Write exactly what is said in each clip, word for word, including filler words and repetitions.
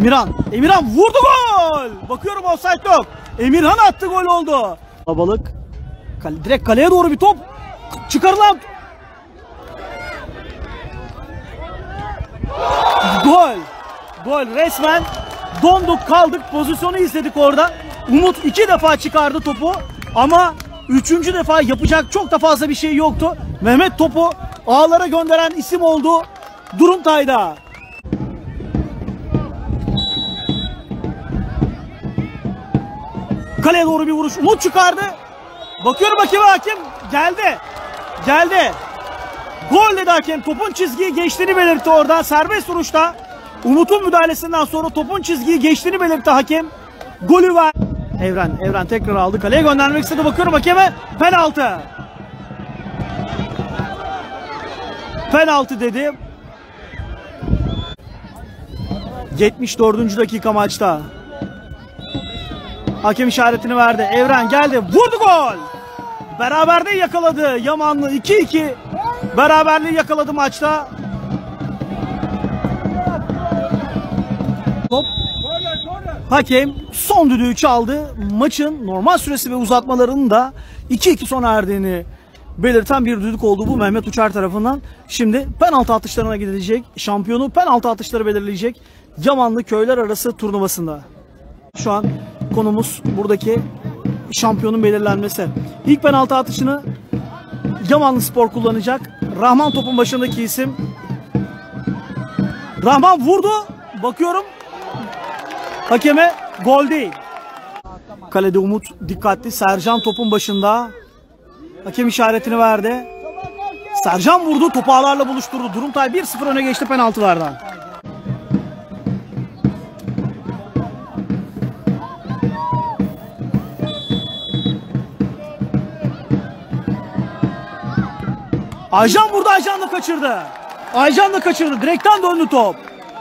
Emirhan. Emirhan vurdu, gol. Bakıyorum offside yok. Emirhan attı, gol oldu. Babalık. Kale, direkt kaleye doğru bir top. Çıkarılan. Gol. Gol. Resmen donduk kaldık. Pozisyonu izledik orada. Umut iki defa çıkardı topu. Ama üçüncü defa yapacak çok da fazla bir şey yoktu. Mehmet topu ağlara gönderen isim oldu Durumtay'da. Kaleye doğru bir vuruş. Umut çıkardı. Bakıyorum hakeme, hakem geldi. Geldi. Gol dedi hakem. Topun çizgiyi geçtiğini belirtti orada. Serbest vuruşta Umut'un müdahalesinden sonra topun çizgiyi geçtiğini belirtti hakem. Golü var. Evren, Evren tekrar aldı. Kaleye göndermek istedi. Bakıyorum hakeme. Penaltı. Penaltı dedi. yetmiş dördüncü dakika maçta. Hakem işaretini verdi. Evren geldi. Vurdu, gol. Beraberliği yakaladı. Yamanlı iki iki. Beraberliği yakaladı maçta. Top. Hakem son düdüğü çaldı. Maçın normal süresi ve uzatmalarının da iki iki sona erdiğini belirten bir düdük oldu bu Mehmet Uçar tarafından. Şimdi penaltı atışlarına gidilecek. Şampiyonu penaltı atışları belirleyecek Yamanlı köyler arası turnuvasında. Şu an konumuz buradaki şampiyonun belirlenmesi. İlk penaltı atışını Yamanlı Spor kullanacak. Rahman topun başındaki isim. Rahman vurdu. Bakıyorum hakeme, gol değil. Kalede Umut dikkatli. Sercan topun başında. Hakem işaretini verdi. Sercan vurdu. Topu ağlarla buluşturdu. Durumtay bir sıfır öne geçti penaltılardan. Aycan vurdu. Aycan da kaçırdı. Aycan da kaçırdı. Direkten döndü top.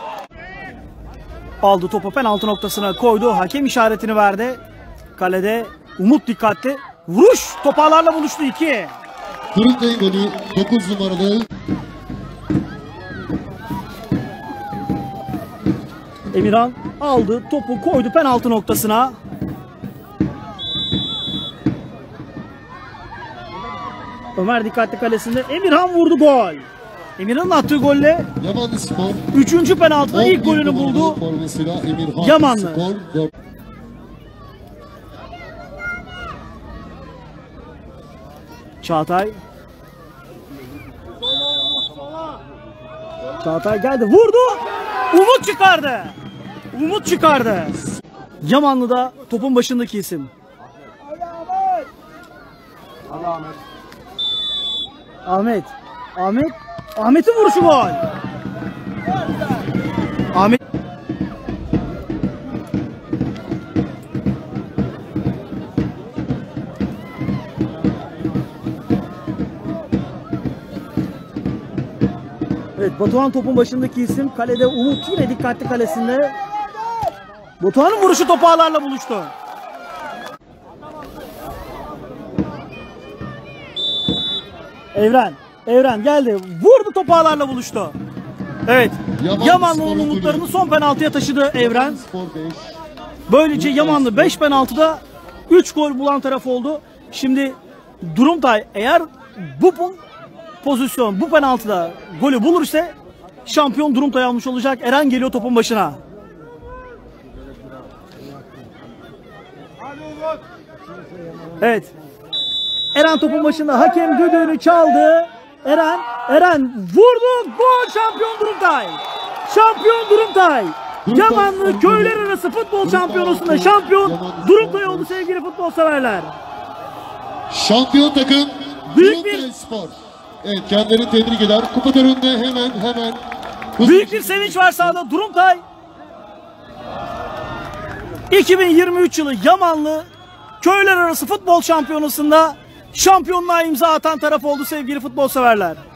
Aldı topu, penaltı noktasına koydu. Hakem işaretini verdi. Kalede Umut dikkatli. Vuruş. Toparlarla buluştu. iki. Durumtay golü dokuz numaralı. Emirhan aldı topu, koydu penaltı noktasına. Ömer dikkatli kalesinde. Emirhan vurdu, gol. Emirhan'ın attığı golle Yamanlı Spor. Üçüncü penaltıda ilk golünü buldu Yamanlı. Spor. Çağatay. Çağatay geldi, vurdu. Umut çıkardı. Umut çıkardı. Yamanlı'da topun başındaki isim. Ahmet. Ahmet. Ahmet'in vuruşu, gol. Ahmet. Evet, Batuhan topun başındaki isim. Kalede Umut yine dikkatli kalesinde. Batuhan'ın vuruşu topu ağlarla buluştu. Evren. Evren geldi. Vurdu, topu ağlarla buluştu. Evet. Yamanlı Yamanlı'nın umutlarını son penaltıya taşıdı Evren. Böylece Yamanlı beş penaltıda üç gol bulan taraf oldu. Şimdi Durumtay eğer bu pozisyon, bu penaltıda golü bulursa şampiyon Durumtay almış olacak. Eren geliyor topun başına. Evet. Eren topun başında, hakem düdüğünü çaldı. Eren, Eren vurdu. Gol, şampiyon Durumtay. Şampiyon Durumtay. Yamanlı köyler arası futbol şampiyonasında şampiyon Durumtay oldu sevgili futbol severler. Şampiyon takım Büyük bir Spor. Evet, kendilerini tebrik eder. Kupa töreninde hemen hemen büyük bir sevinç var sahada. Durumtay iki bin yirmi üç yılı Yamanlı köyler arası futbol şampiyonasında şampiyonluğa imza atan taraf oldu sevgili futbol severler.